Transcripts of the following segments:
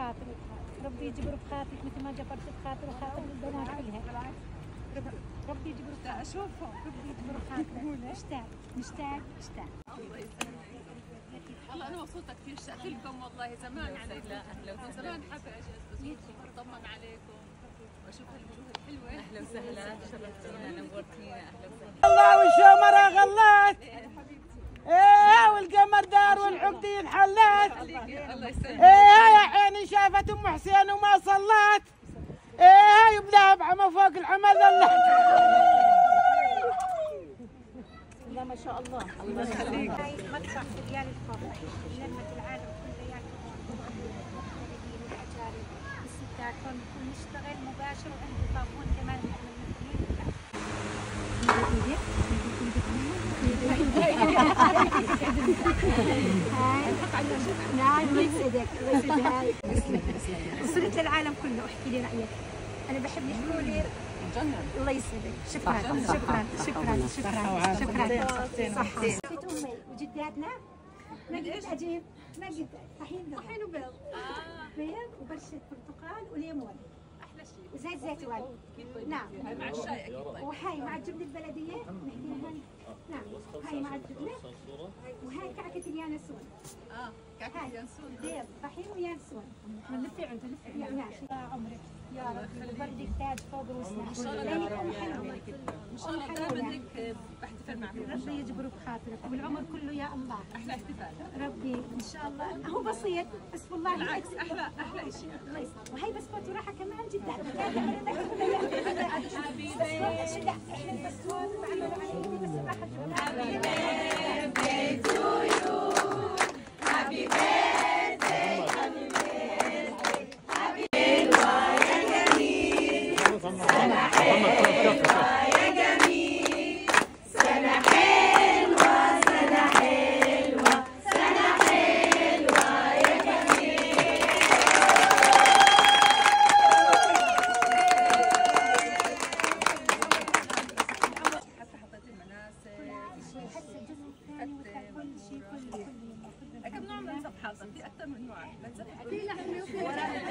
بخاطرك، ربي يجبر بخاطرك مثل ما جبرت بخاطر وخاطر البنات كلها. ربي يجبر بخاطرك. اشوفهم. ربي يجبر بخاطرك. مشتاق. الله يسلمك. والله انا مبسوطه كثير، اشتقت لكم والله زمان عليكم. اهلا وسهلا. زمان حابه اجي اطمن عليكم واشوف هالوجوه الحلوه. اهلا وسهلا، شرفتينا نورتينا. اهلا وسهلا. الله والشمرة غلت. ايه والقمر دار والعقد انحلت. الله يسلمك. ايه يا عيني شافت ام حسين وما صلت. ايه يبلع بعمى فوق العمى ذلت. لا ما شاء الله. الله يخليك. هاي مدفع في ريال الفرح، لمة العالم كله ياكلون والاجانب والستات هون بنكون نشتغل مباشر وعند طابون كمان نحن نعم الله يسعدك الله يسعدك. وصلت للعالم كله احكي لي رايك. انا بحب يحكوا لي الله يسعدك. شكرا صحة أمي وجداتنا نقد عجيب نقد طحين وبيض بيض وبرشة برتقال وليمون احلى شيء وزيت زيتون. نعم هاي مع الشاي اكيد. طيب وهاي مع الجبنة البلدية نحكيها. نعم هاي مع الجبنة وهاي كعكة اليانسون. كعكة اليانسون بيض طحين ويانسون. نلفي عند نلفي يا عمرك يا رب وبردك تاج فوق روسنا. ان شاء الله ان شاء الله دائما هيك بحتفل معكم. ربي يجبر بخاطرك والعمر كله يا الله. احلى احتفال ربي ان شاء الله. هو بسيط بس والله بالعكس احلى شيء. وهي بسكوت وراحه كمان جدا. احنا البسكوت بعمله على ايدي بس الراحه كم نوع من نسب حاضر؟ في أكثر من نوع. في لحمه وفي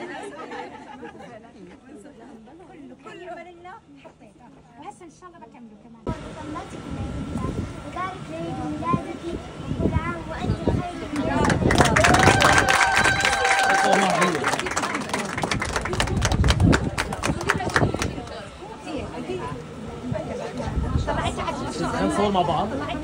كله بللنا حطيته وهسه ان شاء الله بكمله كمان. طلتك وبارك لعيد ميلادك وكل عام وانت بخير. نصور مع بعض.